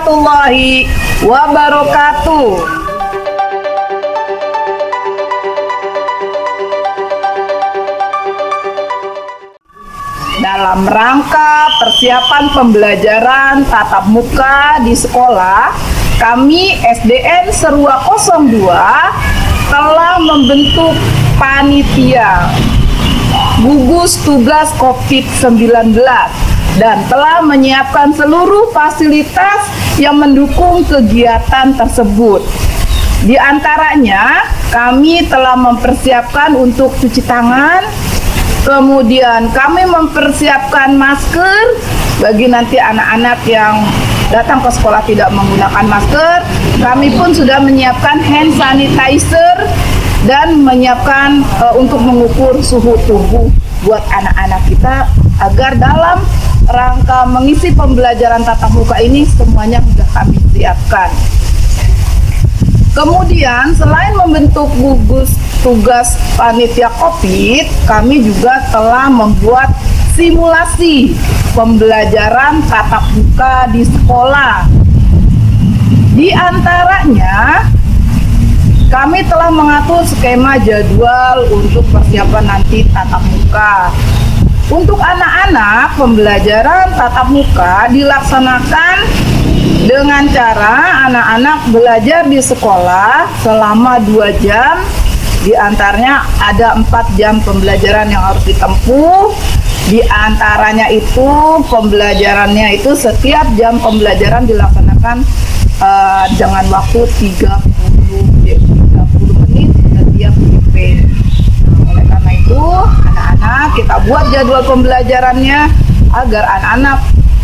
warahmatullahi wabarakatuh. Dalam rangka persiapan pembelajaran tatap muka di sekolah, kami SDN Serua 02 telah membentuk panitia gugus tugas COVID-19 dan telah menyiapkan seluruh fasilitas yang mendukung kegiatan tersebut. Di antaranya, kami telah mempersiapkan untuk cuci tangan, kemudian kami mempersiapkan masker bagi nanti anak-anak yang datang ke sekolah tidak menggunakan masker. Kami pun sudah menyiapkan hand sanitizer dan menyiapkan untuk mengukur suhu tubuh buat anak-anak kita agar dalam rangka mengisi pembelajaran tatap muka ini semuanya sudah kami siapkan. Kemudian selain membentuk gugus tugas panitia COVID, kami juga telah membuat simulasi pembelajaran tatap muka di sekolah. Di antaranya, kami telah mengatur skema jadwal untuk persiapan nanti tatap muka. Untuk anak-anak, pembelajaran tatap muka dilaksanakan dengan cara anak-anak belajar di sekolah selama 2 jam. Di antaranya ada 4 jam pembelajaran yang harus ditempuh. Di antaranya itu pembelajarannya itu setiap jam pembelajaran dilaksanakan dengan waktu 30 menit setiap IP. Oleh karena itu, anak-anak kita buat jadwal pembelajarannya agar anak-anak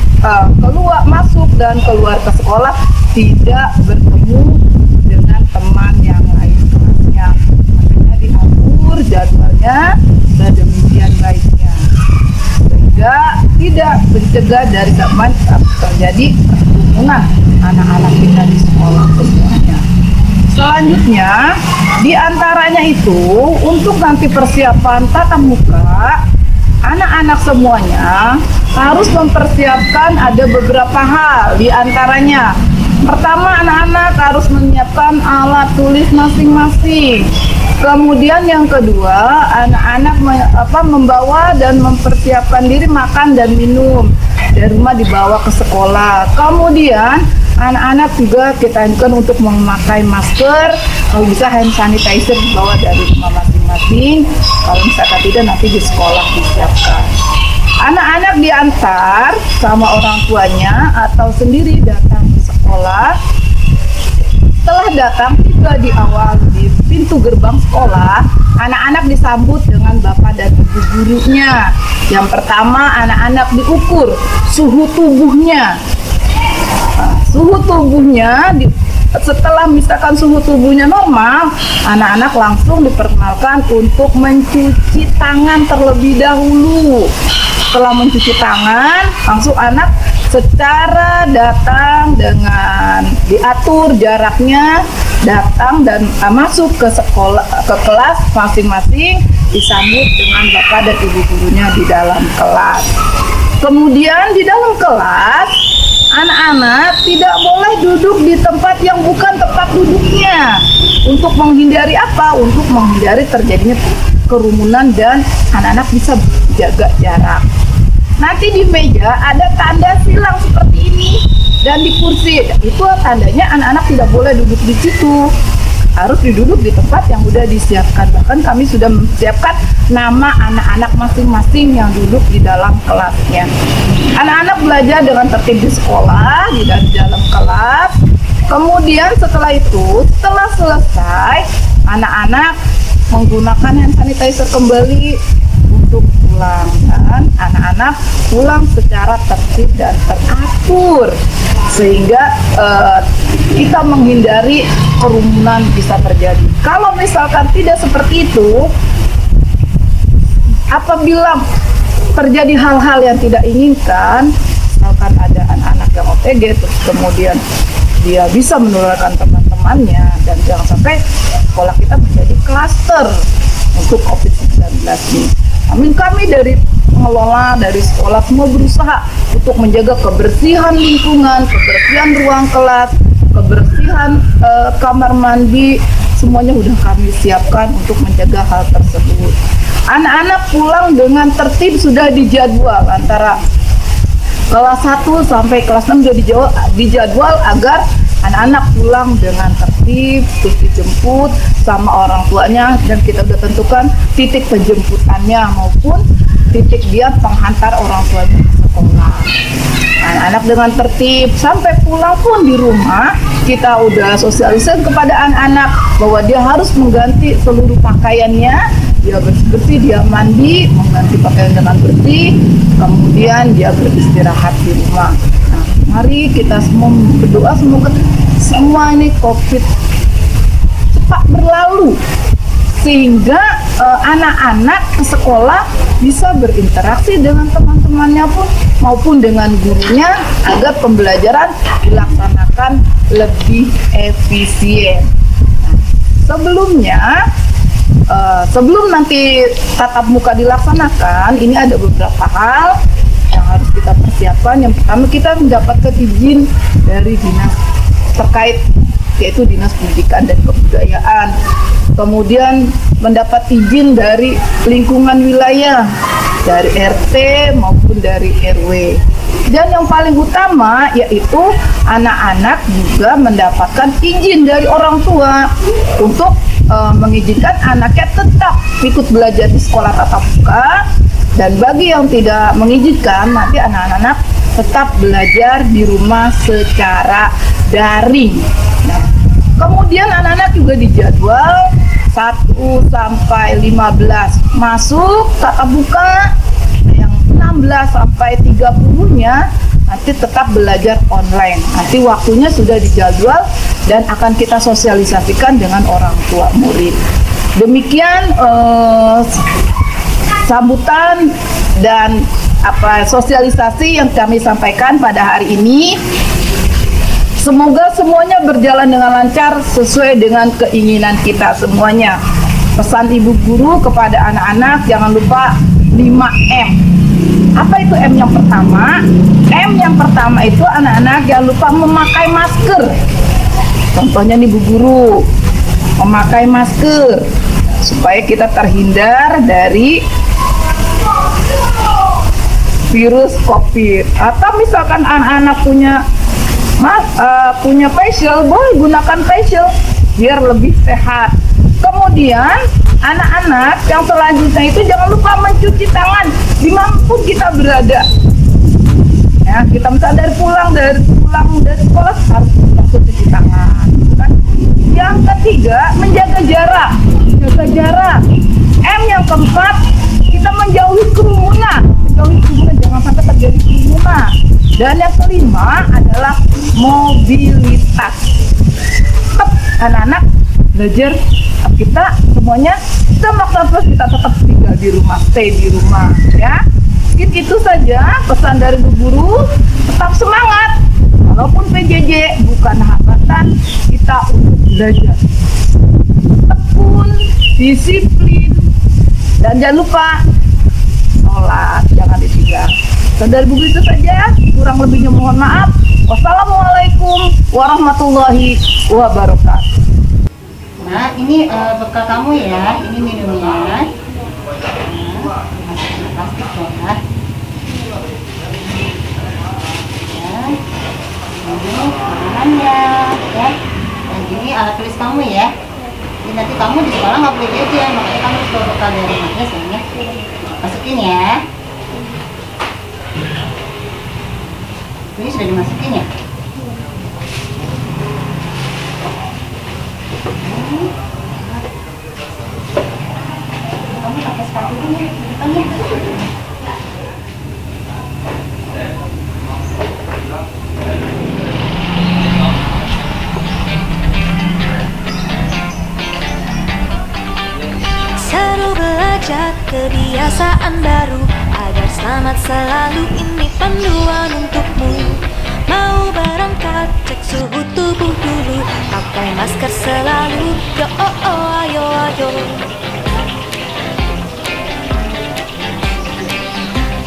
masuk dan keluar ke sekolah tidak bertemu dengan teman yang lain kelasnya. Makanya diatur jadwalnya sedemikian baiknya sehingga tidak mencegah dari zaman terjadi kerumunan anak-anak kita di sekolah semuanya. Selanjutnya, di antaranya itu untuk nanti persiapan tatap muka, anak-anak semuanya harus mempersiapkan ada beberapa hal. Di antaranya, pertama anak-anak harus menyiapkan alat tulis masing-masing. Kemudian yang kedua, anak-anak membawa dan mempersiapkan diri makan dan minum dari rumah dibawa ke sekolah. Kemudian anak-anak juga kita anjurkan untuk memakai masker, kalau bisa hand sanitizer dibawa dari rumah masing-masing. Kalau misalkan tidak, nanti di sekolah disiapkan. Anak-anak diantar sama orang tuanya atau sendiri datang ke sekolah. Setelah datang, tiba di awal di pintu gerbang sekolah, anak-anak disambut dengan bapak dan ibu gurunya. Yang pertama, anak-anak diukur suhu tubuhnya. Suhu tubuhnya setelah misalkan suhu tubuhnya normal, anak-anak langsung diperkenalkan untuk mencuci tangan terlebih dahulu. Setelah mencuci tangan, langsung anak secara datang dengan diatur jaraknya, datang dan masuk ke sekolah, ke kelas masing-masing, disambut dengan bapak dan ibu gurunya di dalam kelas. Kemudian di dalam kelas, anak-anak tidak boleh duduk di tempat yang bukan tempat duduknya. Untuk menghindari apa? Untuk menghindari terjadinya kerumunan dan anak-anak bisa jaga jarak. Nanti di meja ada tanda silang seperti ini dan di kursi. Itu tandanya anak-anak tidak boleh duduk di situ. Harus duduk di tempat yang sudah disiapkan. Bahkan kami sudah menyiapkan nama anak-anak masing-masing yang duduk di dalam kelasnya. Anak-anak belajar dengan tertib di sekolah, di dalam kelas. Kemudian setelah itu, setelah selesai, anak-anak menggunakan hand sanitizer kembali untuk pulang, dan anak-anak pulang secara tertib dan teratur sehingga kita menghindari kerumunan bisa terjadi. Kalau misalkan tidak seperti itu, apabila terjadi hal-hal yang tidak inginkan, misalkan ada anak-anak yang OTG terus kemudian dia bisa menularkan teman-temannya, dan jangan sampai sekolah kita menjadi klaster untuk COVID-19 ini. Namun kami dari pengelola dari sekolah semua berusaha untuk menjaga kebersihan lingkungan, kebersihan ruang kelas, kebersihan kamar mandi, semuanya udah kami siapkan untuk menjaga hal tersebut. Anak-anak pulang dengan tertib sudah dijadwal, antara kelas 1 sampai kelas 6 sudah dijadwal agar anak-anak pulang dengan tertib, terus dijemput sama orang tuanya, dan kita udah tentukan titik penjemputannya maupun titik dia penghantar orang tuanya ke sekolah. Anak-anak dengan tertib sampai pulang pun di rumah kita udah sosialisasi kepada anak-anak bahwa dia harus mengganti seluruh pakaiannya, dia bersih-bersih, dia mandi, mengganti pakaian dengan bersih, kemudian dia beristirahat di rumah. Nah, mari kita semua berdoa semoga semua ini COVID cepat berlalu, sehingga anak-anak ke sekolah bisa berinteraksi dengan teman-temannya pun maupun dengan gurunya agar pembelajaran dilaksanakan lebih efisien. Nah, sebelum nanti tatap muka dilaksanakan, ini ada beberapa hal yang harus kita persiapkan. Yang pertama, kita mendapatkan izin dari dinas terkait, yaitu Dinas Pendidikan dan Kebudayaan. Kemudian mendapat izin dari lingkungan wilayah, dari RT maupun dari RW. Dan yang paling utama yaitu anak-anak juga mendapatkan izin dari orang tua untuk mengizinkan anaknya tetap ikut belajar di sekolah tatap muka. Dan bagi yang tidak mengizinkan, nanti anak-anak tetap belajar di rumah secara daring. Nah, kemudian anak-anak juga dijadwal 1 sampai 15 masuk tatap muka, yang 16 sampai 30-nya nanti tetap belajar online. Nanti waktunya sudah dijadwal dan akan kita sosialisasikan dengan orang tua murid. Demikian sambutan dan sosialisasi yang kami sampaikan pada hari ini. Semoga semuanya berjalan dengan lancar sesuai dengan keinginan kita semuanya. Pesan ibu guru kepada anak-anak, jangan lupa 5M. Apa itu M yang pertama? M yang pertama itu anak-anak jangan lupa memakai masker. Contohnya nih bu guru, memakai masker supaya kita terhindar dari virus COVID. Atau misalkan anak-anak punya facial, boleh gunakan facial biar lebih sehat. Kemudian anak-anak yang selanjutnya itu jangan lupa mencuci tangan dimanapun kita berada. Ya, kita misalnya pulang dari sekolah harus langsung cuci tangan. Kan? Yang ketiga, menjaga jarak. Jaga jarak. M yang keempat, kita menjauhi kerumunan. Jangan sampai terjadi kerumunan. Dan yang kelima adalah mobilitas. Tetap anak-anak belajar, kita semuanya kita maksa kita tetap tinggal di rumah, stay di rumah, ya. Mungkin itu saja pesan dari Bu Guru. Tetap semangat, walaupun PJJ bukan hambatan kita untuk belajar. Tekun, disiplin, dan jangan lupa sholat, jangan ditinggal. Dari Bu Guru itu saja, kurang lebihnya mohon maaf. Wassalamualaikum warahmatullahi wabarakatuh. Nah, ini bekal kamu ya, ini minumnya. Plastik ya. Ini makanannya, ya. Dan ini alat tulis kamu ya. Jadi nanti kamu di sekolah nggak boleh jajan, makanya kamu harus bawa bekal dari rumahnya sayangnya. Masukin ya. Ini sudah dimasukin ya. Kamu pakai sepatu dulu ya, di depannya. Seru belajar kebiasaan baru agar selamat selalu, ini panduan untukmu. Mau berangkat cek suhu tubuh dulu, pakai masker selalu. Yo oh oh ayo ayo.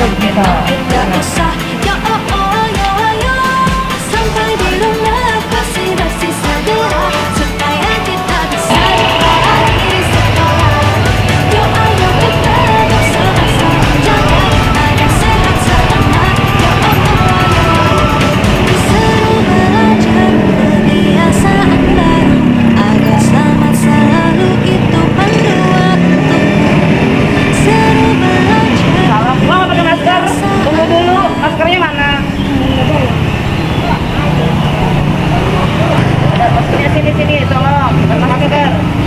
Tidak usah yo oh oh yo ayo sampai di rumah bersih-bersih segera supaya kita bisa lagi di sekolah. Yo ayo kita bersama-sama jaga agar sehat selamat. Yo oh oh yo ayo seru belajar kebiasaan baru agar selamat selalu itu panduan untukmu. Seru belajar. Salah, lo nggak pakai masker? Tunggu dulu, maskernya mana? Maskernya sini, tolong. Kita pakai ber.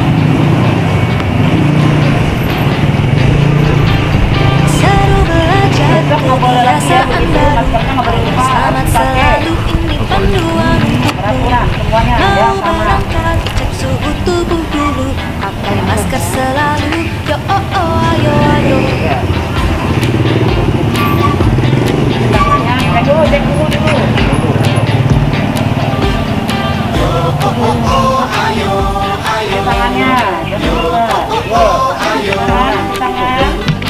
Seru belajar kebiasaan baru agar selamat selalu ini panduan untukmu. Mau berangkat cek suhu tubuh dulu, pakai masker selalu. Yo oh oh ayo ayo. Tangannya, cek dulu. Tangannya, cek dulu. Tangan.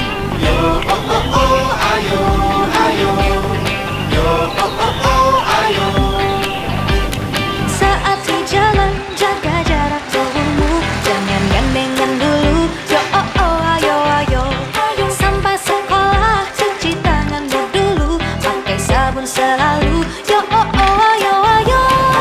Saat di jalan jaga jarak jauhmu, jangan gandengan dulu. Yo oh oh ayo ayo. Sampai sekolah cuci tanganmu dulu, pakai sabun selalu. Yo oh oh ayo ayo.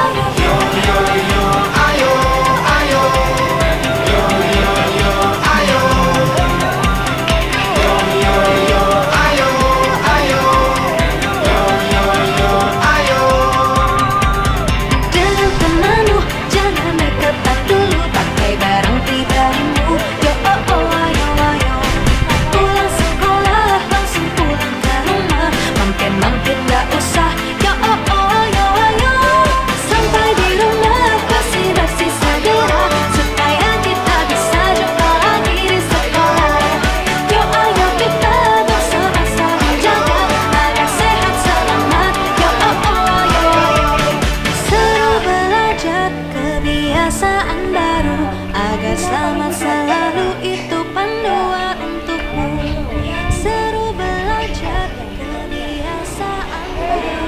Dengan temanmu jangan deketan dulu, pakai barang pribadimu. Yo oh oh ayo ayo. Pulang sekolah langsung pulang ke rumah, mampir-mampir nggak usah. Yo oh oh ayo ayo. Sampai di rumah bersih-bersih segera supaya kita bisa jumpa lagi di sekolah. Yo ayo kita bersama-sama jaga agar sehat selamat. Yo oh oh ayo ayo. Seru belajar kebiasaan baru agar selamat selalu itu panduan untukmu. Seru belajar kebiasaan baru.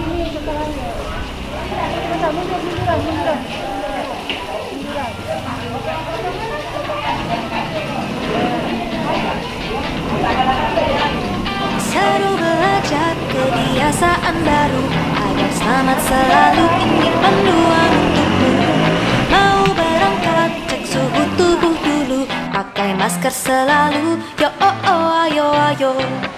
Seru belajar kebiasaan baru agar selamat selalu ini panduan untukmu. Mau berangkat cek suhu tubuh dulu, pakai masker selalu. Yo oh oh ayo ayo.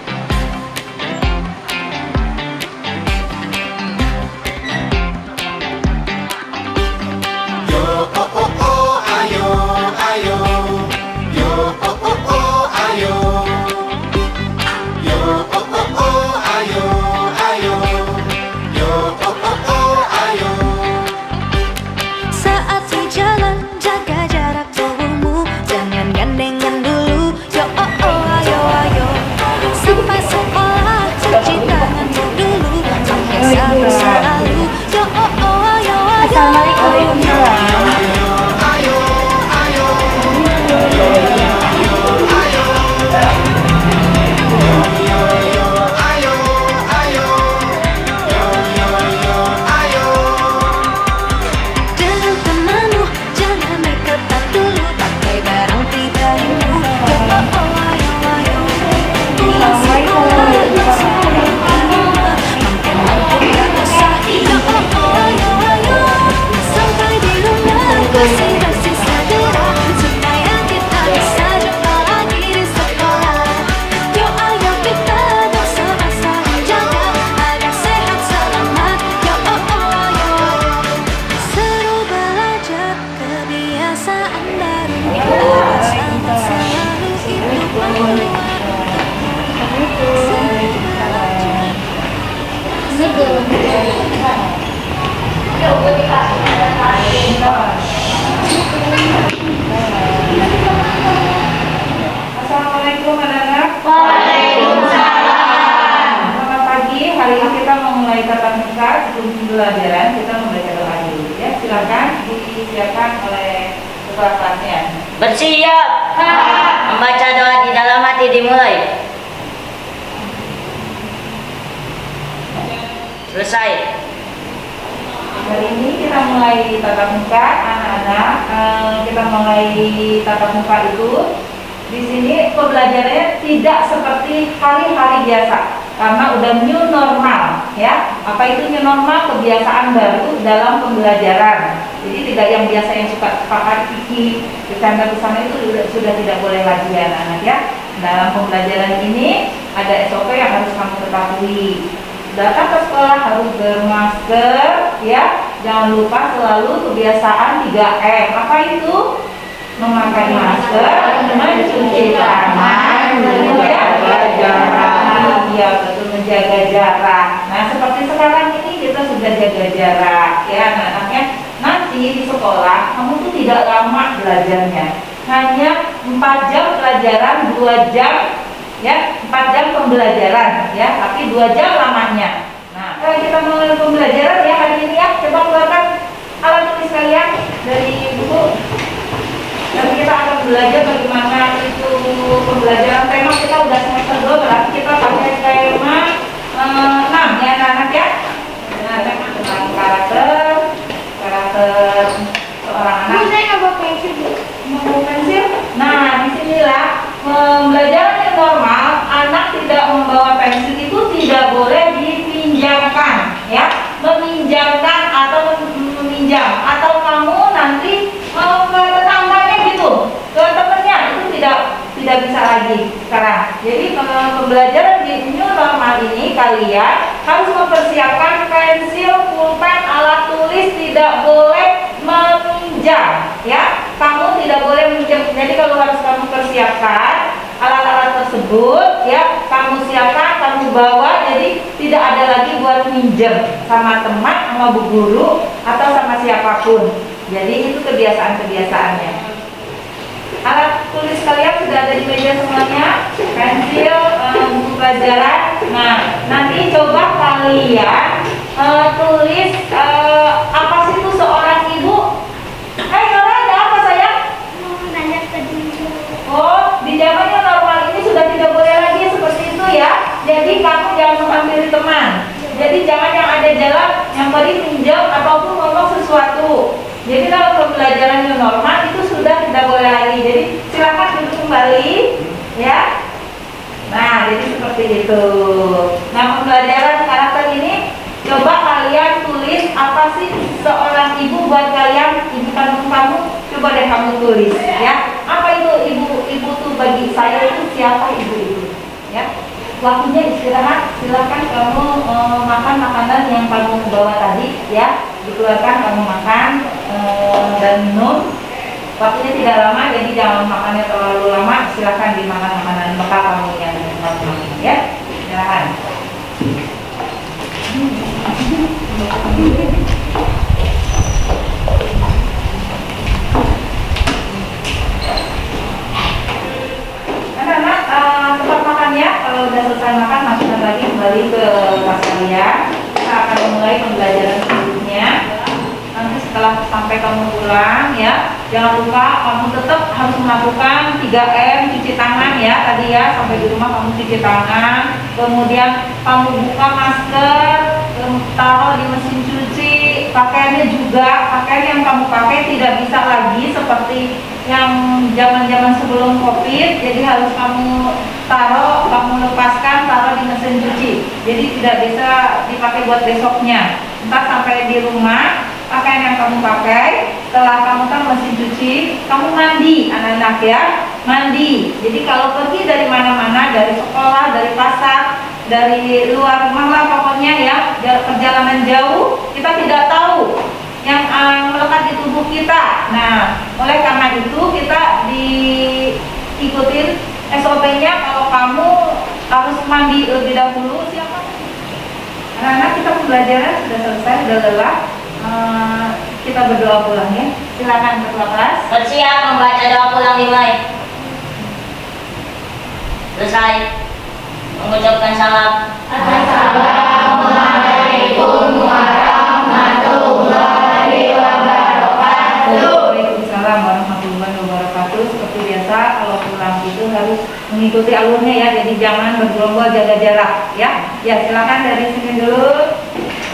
Saat di jalan jaga jarak jauhmu, jangan gandengan dulu. Yo oh oh ayo ayo. Sampai sekolah cuci tanganmu dulu, pakai sabun selalu. Yo oh oh ayo ayo. Dengan temanmu jangan deketan dulu, pakai barang pribadimu. Yo oh oh ayo ayo. Pulang sekolah langsung pulang ke rumah, mampir-mampir nggak usah. Yo oh oh ayo ayo. Sampai di rumah bersih-bersih segera supaya kita bisa jumpa lagi di sekolah. Yo ayo kita bersama-sama jaga agar sehat selamat. Yo oh oh ayo. Seru belajar kebiasaan baru agar selamat selalu itu panduan. Assalamualaikum anak-anak. Waalaikumsalam. Selamat pagi. Hari ini kita memulai tatap muka. Sebelum pembelajaran kita membaca doa dulu ya. Silakan disiapkan oleh kepala kelasnya. Bersiap. Membaca doa di dalam hati dimulai. Selesai. Hari ini kita mulai tatap muka anak-anak. Kita mulai tatap muka itu. Di sini pembelajarannya tidak seperti hari-hari biasa karena udah new normal, ya. Apa itu new normal? Kebiasaan baru dalam pembelajaran. Jadi tidak yang biasa yang suka pakai kiki, bercanda bersama itu sudah tidak boleh lagi ya anak-anak ya. Dalam pembelajaran ini ada SOP yang harus kamu ketahui. Datang ke sekolah harus bermasker, ya. Jangan lupa selalu kebiasaan 3M. Apa itu? Memakai masker, mencuci tangan, menjaga jarak. Iya, betul, menjaga jarak. Nah, seperti sekarang ini kita sudah jaga jarak, ya anak-anaknya. Nanti di sekolah kamu tuh tidak lama belajarnya, hanya 4 jam pelajaran, 2 jam, ya, 4 jam pembelajaran, ya, tapi 2 jam lamanya. Nah, kalau kita mulai pembelajaran ya hari ini ya, coba keluarkan alat tulis kalian dari buku. Nanti kita akan belajar bagaimana itu pembelajaran. Tema kita udah semester 2, berarti kita pakai tema 6 ya anak-anak ya. Nah, tema tentang karakter seorang anak. Saya nggak bawa pensil. Mau pensil? Nah, disinilah pembelajaran yang normal. Anak tidak membawa pensil itu tidak boleh dipinjamkan, ya. Meminjamkan atau meminjam atau kamu nanti mau ke tetangganya gitu, ke temennya, itu tidak bisa lagi sekarang. Jadi pembelajaran di new normal ini kalian harus mempersiapkan pensil, pulpen, alat tulis, tidak boleh meminjam, ya. Kamu tidak boleh meminjam. Jadi kalau harus kamu persiapkan alat-alat tersebut, ya, kamu siapkan, kamu bawa. Jadi tidak ada lagi buat minjem sama teman, sama bu guru atau sama siapapun. Jadi itu kebiasaan-kebiasaannya. Alat tulis kalian sudah ada di meja semuanya, pensil, buku pelajaran. Nah, nanti coba kalian tulis apa sih itu seorang ibu. Nora, ada apa sayang? Nanya ke dulu. Oh, di zamannya normal ini sudah tidak boleh lagi seperti itu ya. Jadi kamu jangan menghampiri teman. Jadi jangan yang ada jalan yang beri pinjam ataupun ngomong sesuatu. Jadi kalau pembelajaran new normal itu sudah tidak boleh lagi. Jadi silakan duduk kembali, ya. Nah, jadi seperti itu. Nah, pembelajaran karakter ini coba kalian tulis apa sih seorang ibu buat kalian, ibu kandung kamu. Coba deh kamu tulis, ya. Apa itu ibu? Ibu tuh bagi saya itu siapa ibu-ibu, ya. Waktunya istirahat, silakan kamu makan makanan yang kamu bawa tadi, ya. Dikeluarkan kamu makan dan minum. Waktunya tidak lama, jadi jangan makannya terlalu lama. Silakan dimakan makanan bekal kamu yang kamu makan, ya. Silakan. Anak-anak, tempat makannya kalau udah selesai makan, masukkan lagi kembali ke kelas kalian. Kita akan memulai pembelajaran selanjutnya. Nanti setelah sampai kamu pulang, ya, jangan lupa kamu tetap harus melakukan 3M, cuci tangan ya tadi ya. Sampai di rumah kamu cuci tangan, kemudian kamu buka masker, taruh di mesin cuci. Pakaiannya juga, pakaian yang kamu pakai tidak bisa lagi seperti yang zaman-zaman sebelum COVID. Jadi harus kamu taruh, kamu lepaskan, taruh di mesin cuci. Jadi tidak bisa dipakai buat besoknya. Entah sampai di rumah, pakaian yang kamu pakai setelah kamu kan mesin cuci, kamu mandi anak-anak ya, mandi. Jadi kalau pergi dari mana-mana, dari sekolah, dari pasar, dari luar rumah lah pokoknya ya, perjalanan jauh, kita tidak tahu yang melekat di tubuh kita. Nah, oleh karena itu kita diikutin SOP-nya. Kalau kamu harus mandi lebih dahulu, siapa? Anak-anak, kita pembelajaran sudah selesai, sudah lelah. Kita berdoa pulang ya. Silakan ketua kelas. Bersiap membaca doa pulang dimulai. Selesai. Mengucapkan salam. Assalamualaikum warahmatullahi wabarakatuh. Waalaikumsalam warahmatullahi wabarakatuh. Seperti biasa kalau pulang itu harus mengikuti alurnya ya. Jadi jangan bergerombol, jaga jarak ya. Ya, silakan dari sini dulu.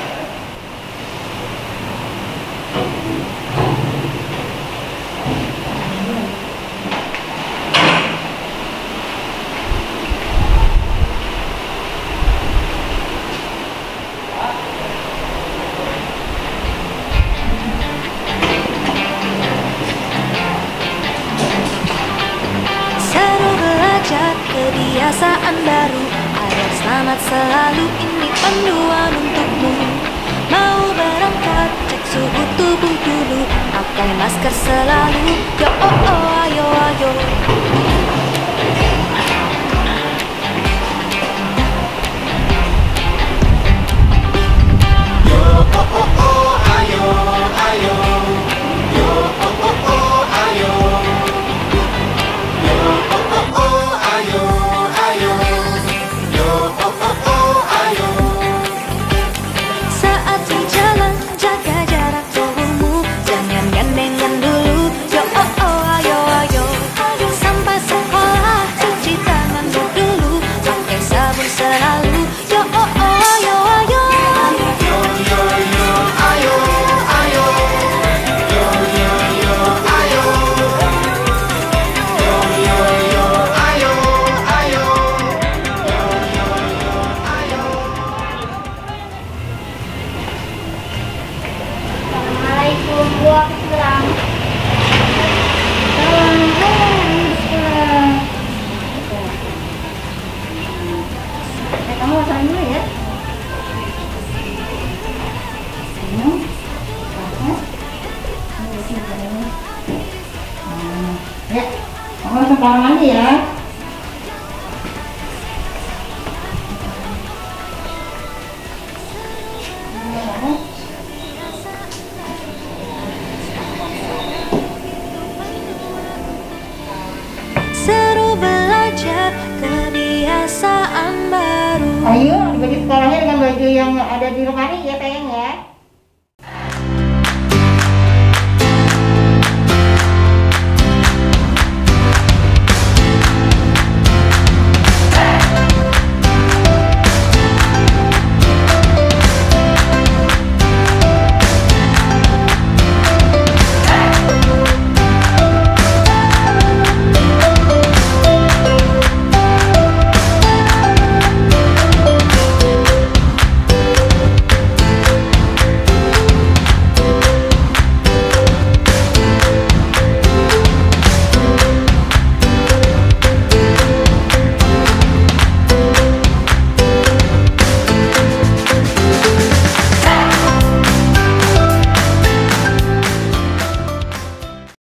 selalu, ini panduan untukmu. Mau berangkat, cek suhu tubuh dulu, pakai masker selalu. Yo oh oh, ayo ayo. Saatnya jalan, jaga jarak tubuhmu, jangan gandengan dulu. Yo oh oh, ayo ayo. Sampai sekolah, cuci tangan dulu, pakai sabun selalu. Yo oh oh, ayo ayo. Assalamualaikum warahmatullahi Kamu masakin dulu ya. Ya, kamu langsung kamar mandi ya. Seru belajar kebiasaan baru. Ayo, baju sekolahnya dengan baju yang ada di lemari ya, sayang ya.